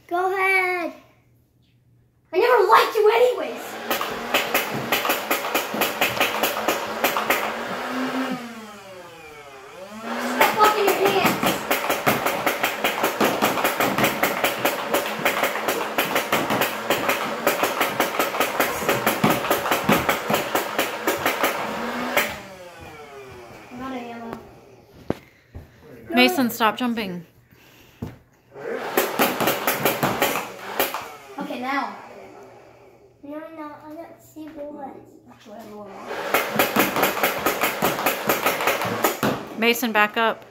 Go ahead. I never liked you anyways. Stop fucking your hands. I'm out of ammo. Mason, stop jumping. Okay, now. No, I don't see bullets. Actually, I have more. Mason, back up.